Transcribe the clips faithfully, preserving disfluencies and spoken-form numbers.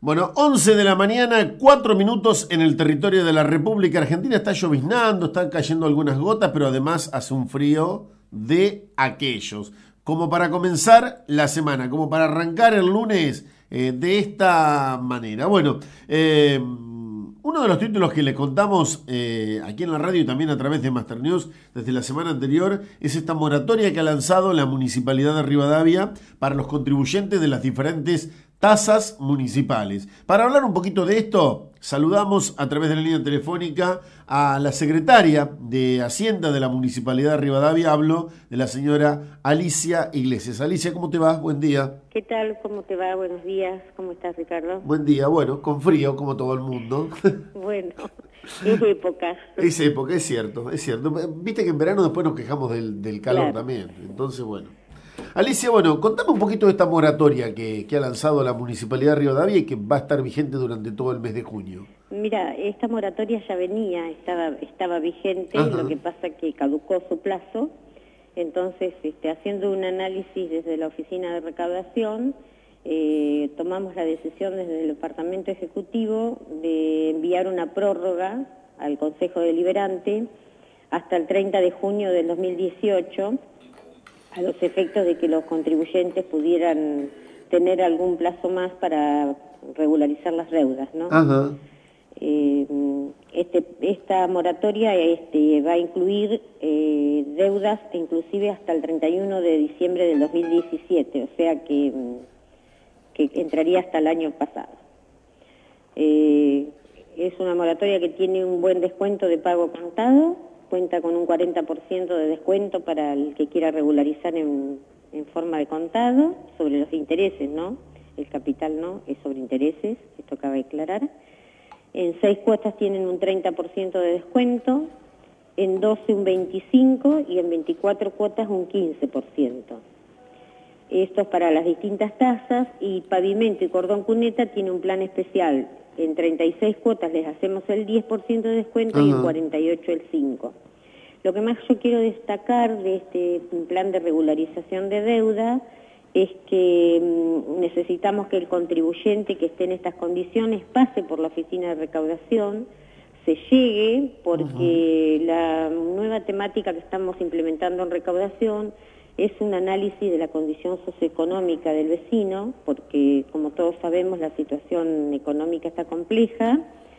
Bueno, once de la mañana, cuatro minutos en el territorio de la República Argentina. Está lloviznando, están cayendo algunas gotas, pero además hace un frío de aquellos. Como para comenzar la semana, como para arrancar el lunes eh, de esta manera. Bueno, eh, uno de los títulos que les contamos eh, aquí en la radio y también a través de Master News desde la semana anterior es esta moratoria que ha lanzado la Municipalidad de Rivadavia para los contribuyentes de las diferentes tasas municipales. Para hablar un poquito de esto, saludamos a través de la línea telefónica a la secretaria de Hacienda de la Municipalidad de Rivadavia. Hablo de la señora Alicia Iglesias. Alicia, ¿cómo te va? Buen día. ¿Qué tal? ¿Cómo te va? Buenos días. ¿Cómo estás, Ricardo? Buen día. Bueno, con frío, como todo el mundo. Bueno, es época. Es época, es cierto, es cierto. Viste que en verano después nos quejamos del, del calor Claro. también. Entonces, bueno. Alicia, bueno, contame un poquito de esta moratoria que, que ha lanzado la Municipalidad de Rivadavia y que va a estar vigente durante todo el mes de junio. Mira, esta moratoria ya venía, estaba estaba vigente, Ajá. Lo que pasa que caducó su plazo. Entonces, este, haciendo un análisis desde la Oficina de Recaudación, eh, tomamos la decisión desde el Departamento Ejecutivo de enviar una prórroga al Consejo Deliberante hasta el treinta de junio del dos mil dieciocho, a los efectos de que los contribuyentes pudieran tener algún plazo más para regularizar las deudas, ¿no? Ajá. Eh, este, esta moratoria este, va a incluir eh, deudas inclusive hasta el treinta y uno de diciembre del dos mil diecisiete, o sea que, que entraría hasta el año pasado. Eh, es una moratoria que tiene un buen descuento de pago contado, cuenta con un cuarenta por ciento de descuento para el que quiera regularizar en, en forma de contado sobre los intereses, ¿no? El capital no, es sobre intereses, esto cabe aclarar. En seis cuotas tienen un treinta por ciento de descuento, en doce un veinticinco por ciento y en veinticuatro cuotas un quince por ciento. Esto es para las distintas tasas, y Pavimento y Cordón Cuneta tiene un plan especial. En treinta y seis cuotas les hacemos el diez por ciento de descuento. Ajá. Y en cuarenta y ocho el cinco por ciento. Lo que más yo quiero destacar de este plan de regularización de deuda es que mmm, necesitamos que el contribuyente que esté en estas condiciones pase por la Oficina de Recaudación, se llegue, porque uh-huh. la nueva temática que estamos implementando en recaudación es un análisis de la condición socioeconómica del vecino, porque como todos sabemos la situación económica está compleja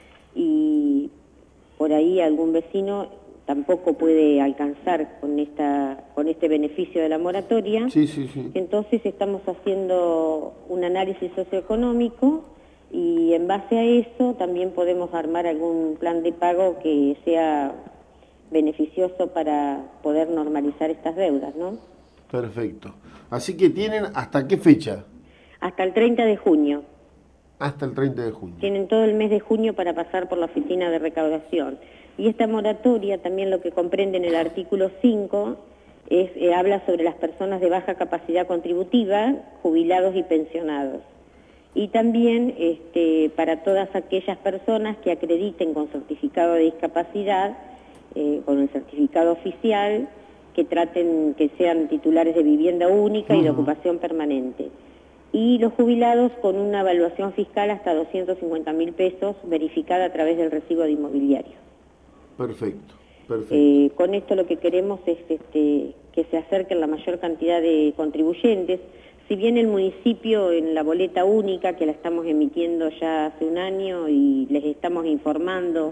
y por ahí algún vecino tampoco puede alcanzar con esta con este beneficio de la moratoria. Sí, sí, sí. Entonces estamos haciendo un análisis socioeconómico y en base a eso también podemos armar algún plan de pago que sea beneficioso para poder normalizar estas deudas, ¿no? Perfecto. Así que tienen ¿hasta qué fecha? Hasta el treinta de junio. Hasta el treinta de junio. Tienen todo el mes de junio para pasar por la Oficina de Recaudación. Y esta moratoria también lo que comprende en el artículo cinco es, eh, habla sobre las personas de baja capacidad contributiva, jubilados y pensionados. Y también este, para todas aquellas personas que acrediten con certificado de discapacidad, eh, con el certificado oficial, que traten, que sean titulares de vivienda única uh-huh. y de ocupación permanente. Y los jubilados con una evaluación fiscal hasta doscientos cincuenta mil pesos verificada a través del recibo de inmobiliario. Perfecto, perfecto. Eh, con esto lo que queremos es este, que se acerquen la mayor cantidad de contribuyentes. Si bien el municipio en la boleta única, que la estamos emitiendo ya hace un año y les estamos informando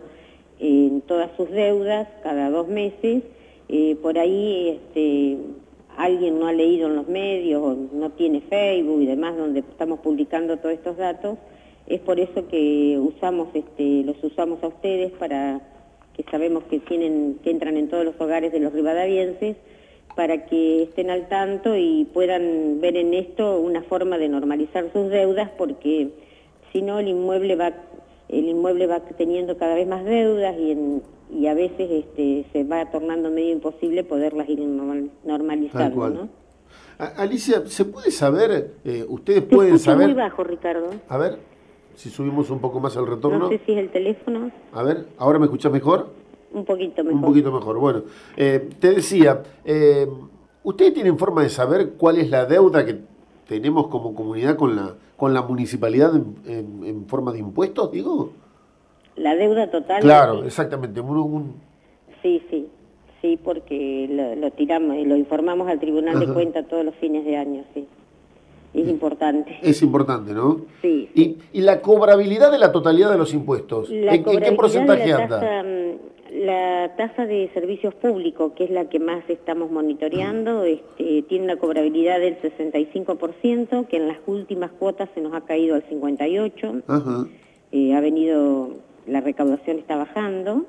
en todas sus deudas cada dos meses, eh, por ahí este, alguien no ha leído en los medios o no tiene Facebook y demás donde estamos publicando todos estos datos, es por eso que usamos este, los usamos a ustedes para que sabemos que tienen que entran en todos los hogares de los rivadavienses, para que estén al tanto y puedan ver en esto una forma de normalizar sus deudas, porque si no el inmueble va el inmueble va teniendo cada vez más deudas y en, y a veces este, se va tornando medio imposible poderlas ir normalizando, cual. ¿no? Alicia, ¿se puede saber, eh, ustedes Te pueden escucho saber? muy bajo, Ricardo. A ver, si subimos un poco más el retorno. No sé si es el teléfono. A ver, ¿ahora me escuchás mejor? Un poquito mejor. Un poquito mejor, bueno. Eh, te decía, eh, ¿ustedes tienen forma de saber cuál es la deuda que tenemos como comunidad con la con la municipalidad en, en, en forma de impuestos, digo? La deuda total. Claro, Sí, exactamente. Un, un... sí, sí, sí, porque lo, lo tiramos y lo informamos al Tribunal Ajá. de Cuentas todos los fines de año, sí. Es importante. Es importante, ¿no? Sí, Y, sí. y la cobrabilidad de la totalidad de los impuestos, La ¿en, en qué porcentaje de la anda? tasa, la tasa de servicios públicos, que es la que más estamos monitoreando, este, tiene una cobrabilidad del sesenta y cinco por ciento, que en las últimas cuotas se nos ha caído al cincuenta y ocho por ciento. Ajá. Eh, ha venido, la recaudación está bajando.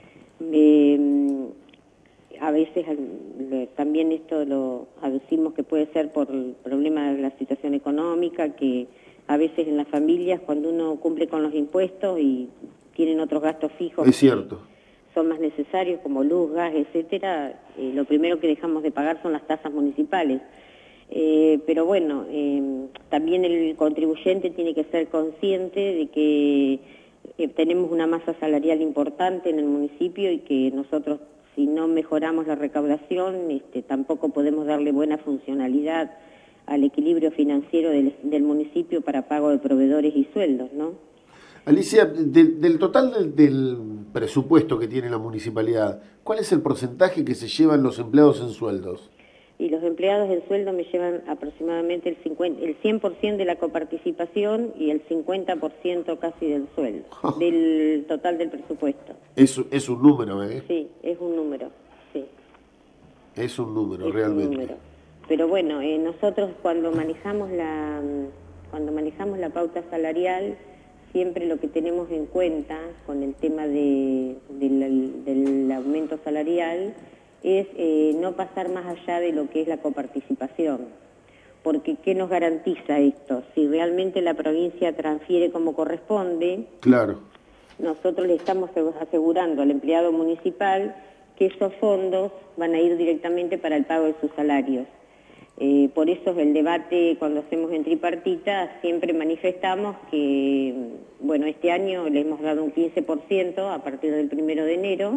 Eh, a veces le, también esto lo aducimos que puede ser por el problema de la situación económica, que a veces en las familias cuando uno cumple con los impuestos y tienen otros gastos fijos, es cierto, son más necesarios como luz, gas, etcétera, eh, lo primero que dejamos de pagar son las tasas municipales. Eh, pero bueno, eh, también el contribuyente tiene que ser consciente de que eh, tenemos una masa salarial importante en el municipio y que nosotros, si no mejoramos la recaudación, este, tampoco podemos darle buena funcionalidad al equilibrio financiero del, del municipio para pago de proveedores y sueldos, ¿no? Alicia, de, del total del, del presupuesto que tiene la municipalidad, ¿cuál es el porcentaje que se llevan los empleados en sueldos? Y los empleados en sueldo me llevan aproximadamente el, cincuenta, el cien por ciento de la coparticipación y el cincuenta por ciento casi del sueldo, oh. del total del presupuesto. Es, es un número, ¿eh? Sí, es un número, sí. Es un número, es realmente. Un número. Pero bueno, eh, nosotros cuando manejamos la cuando manejamos la pauta salarial, siempre lo que tenemos en cuenta con el tema de, de la, del aumento salarial es eh, no pasar más allá de lo que es la coparticipación. Porque ¿qué nos garantiza esto? Si realmente la provincia transfiere como corresponde, claro, nosotros le estamos asegurando al empleado municipal que esos fondos van a ir directamente para el pago de sus salarios. Eh, por eso es el debate cuando hacemos en tripartita, siempre manifestamos que, bueno, este año le hemos dado un quince por ciento a partir del primero de enero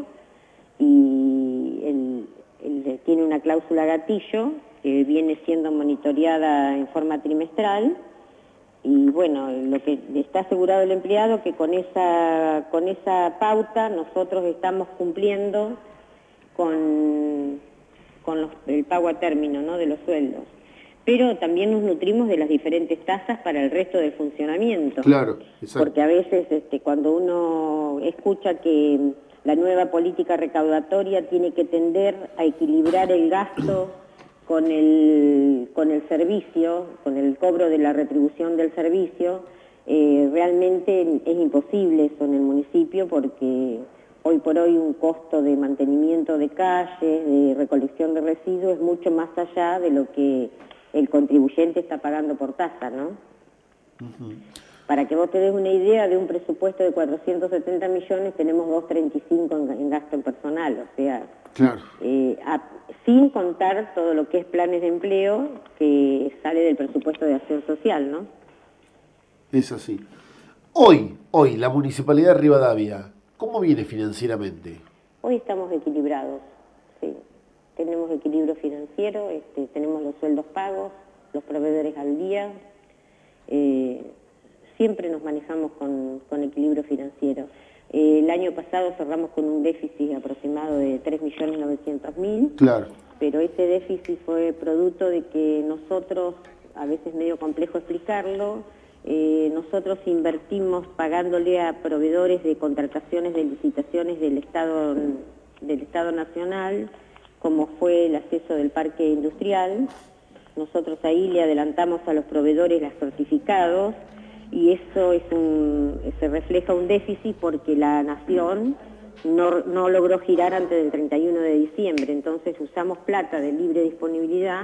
y el, el, tiene una cláusula gatillo que viene siendo monitoreada en forma trimestral y bueno, lo que está asegurado el empleado que con esa, con esa pauta nosotros estamos cumpliendo con... con los, el pago a término, ¿no?, de los sueldos. Pero también nos nutrimos de las diferentes tasas para el resto del funcionamiento. Claro, exacto. Porque a veces este, cuando uno escucha que la nueva política recaudatoria tiene que tender a equilibrar el gasto con el, con el servicio, con el cobro de la retribución del servicio, eh, realmente es imposible eso en el municipio porque hoy por hoy un costo de mantenimiento de calles, de recolección de residuos, es mucho más allá de lo que el contribuyente está pagando por tasa, ¿no? Uh-huh. Para que vos te des una idea, de un presupuesto de cuatrocientos setenta millones, tenemos doscientos treinta y cinco en, en gasto en personal, o sea, claro. eh, a, sin contar todo lo que es planes de empleo que sale del presupuesto de acción social, ¿no? Es así. Hoy, hoy, la Municipalidad de Rivadavia, ¿cómo viene financieramente? Hoy estamos equilibrados, sí. Tenemos equilibrio financiero, este, tenemos los sueldos pagos, los proveedores al día. Eh, siempre nos manejamos con, con equilibrio financiero. Eh, el año pasado cerramos con un déficit aproximado de tres millones novecientos mil. Claro. Pero ese déficit fue producto de que nosotros, a veces medio complejo explicarlo, Eh, nosotros invertimos pagándole a proveedores de contrataciones de licitaciones del Estado, del Estado Nacional, como fue el acceso del parque industrial. Nosotros ahí le adelantamos a los proveedores los certificados y eso es un, se refleja un déficit porque la Nación no, no logró girar antes del treinta y uno de diciembre, entonces usamos plata de libre disponibilidad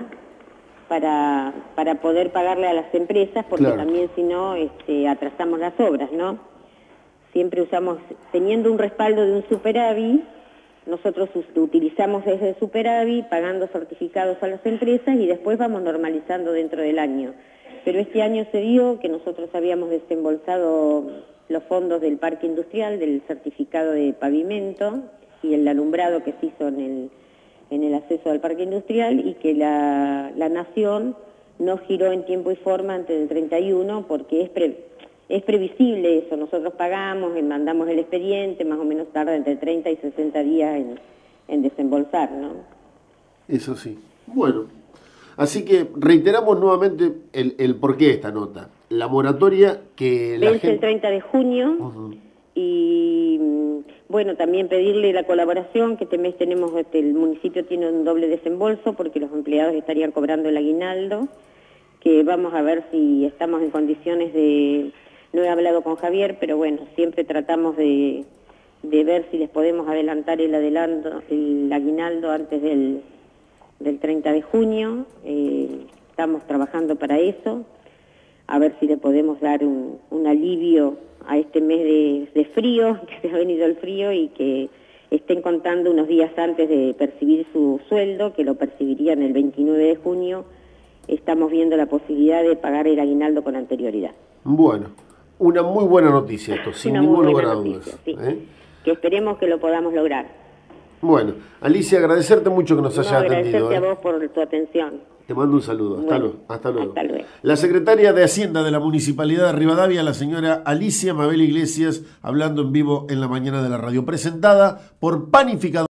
Para, para poder pagarle a las empresas, porque claro, también si no este, atrasamos las obras, ¿no? Siempre usamos, teniendo un respaldo de un superávit, nosotros utilizamos ese superávit pagando certificados a las empresas y después vamos normalizando dentro del año. Pero este año se dio que nosotros habíamos desembolsado los fondos del parque industrial, del certificado de pavimento y el alumbrado que se hizo en el... en el acceso al parque industrial y que la, la Nación no giró en tiempo y forma antes del treinta y uno, porque es, pre, es previsible eso. Nosotros pagamos y mandamos el expediente, más o menos tarda entre treinta y sesenta días en, en desembolsar, ¿no? Eso sí. Bueno, así que reiteramos nuevamente el, el porqué de esta nota. La moratoria que la vence gente... el treinta de junio. Uh-huh. Y bueno, también pedirle la colaboración, que este mes tenemos, este, el municipio tiene un doble desembolso porque los empleados estarían cobrando el aguinaldo, que vamos a ver si estamos en condiciones de... No he hablado con Javier, pero bueno, siempre tratamos de, de ver si les podemos adelantar el adelanto, el aguinaldo antes del, del treinta de junio. Eh, estamos trabajando para eso, a ver si le podemos dar un, un alivio a este mes de, de frío, que se ha venido el frío, y que estén contando unos días antes de percibir su sueldo, que lo percibirían el veintinueve de junio. Estamos viendo la posibilidad de pagar el aguinaldo con anterioridad. Bueno, una muy buena noticia esto, sin ningún lugar a dudas. Sí. ¿eh? Que esperemos que lo podamos lograr. Bueno, Alicia, agradecerte mucho que nos haya no, atendido. Agradecerte ¿eh? a vos por tu atención. Te mando un saludo. Hasta, Bueno, luego. Hasta luego. Hasta luego. La secretaria de Hacienda de la Municipalidad de Rivadavia, la señora Alicia Mabel Iglesias, hablando en vivo en la mañana de la radio, presentada por Panificador.